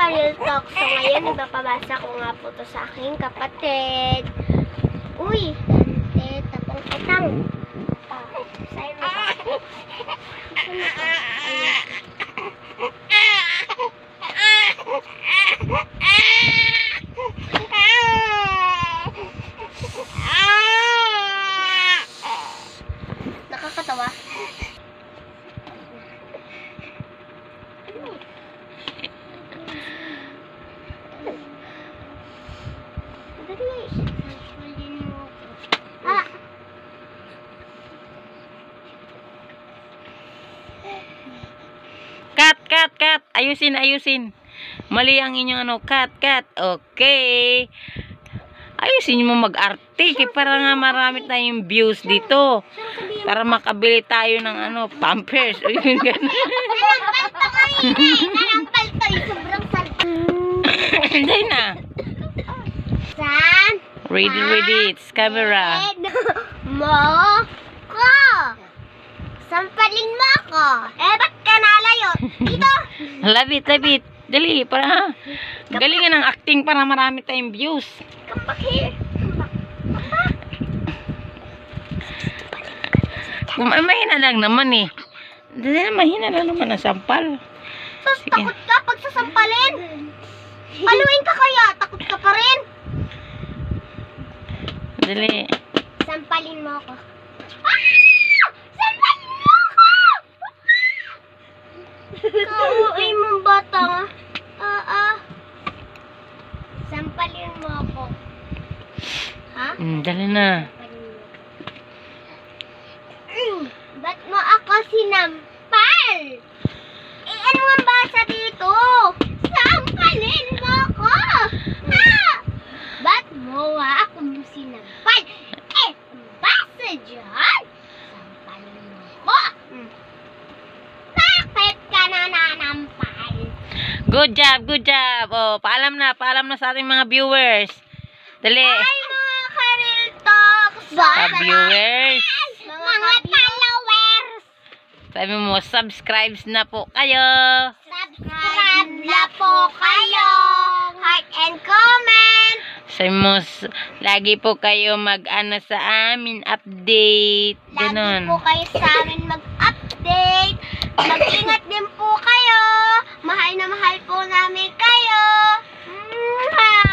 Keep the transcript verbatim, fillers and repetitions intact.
Real Talk. So ngayon, ipapabasa ko nga po to sa aking kapatid. Uy! Dante, tapang-tapang. Ah, sa'yo mo ba? Gusto mo ba? Nakakatawa. Ah. Cut, cut, cut. Ayusin, ayusin. Mali ang inyong ano, cut, cut. Okay. Ayusin mo mag-arte. Kaya para nga marami tayong views dito. Para makabili tayo ng ano, pampers. O yun, gano'n. Nalampal to kayo eh. Nalampal to. Sobrang sarap. Hindi na. San? Ready, ready. It's camera. Mo ko. Sampalin mo ako. Eh, ba't ka nalayo? Dito. Labit, labit. Dali, para galingan ng acting para marami tayong views. Come back here. Kung ay mahina lang naman eh. Dali na, mahina lang naman ang sampal. Sus, Sige. takot ka pag sasampalin. Paluin ka kaya. Takot ka pa rin. Dali. Sampalin mo ako. Ah! Sampalin mo ako! Kauwi mong bata nga. Ah, ah. Sampalin mo ako. Ha? Mm, dali na. Sampalin mo. Mm, ba't mo ako sinampal? Eh, ano ang basa dito? Sampalin mo ako! Ha? Ba't mo ako sinampal? Eh, ang basa dyan? Sampalin mo ako! Mm. Bakit ka nananampal? Good job, good job. Oh, paalam na, paalam na sa ating mga viewers. Dali. Hi mga ka-Real Talks! Ka-viewers. Mga followers! Sabi mo, subscribe na po kayo. Subscribe na po kayo! Heart and comment! Sabi mo, s- lagi po kayo mag-ano sa amin, update. Lagi Ganon. po kayo sa amin mag-update. Mag-ingat din po kayo. Mahal na mahal po namin kayo. Mwah!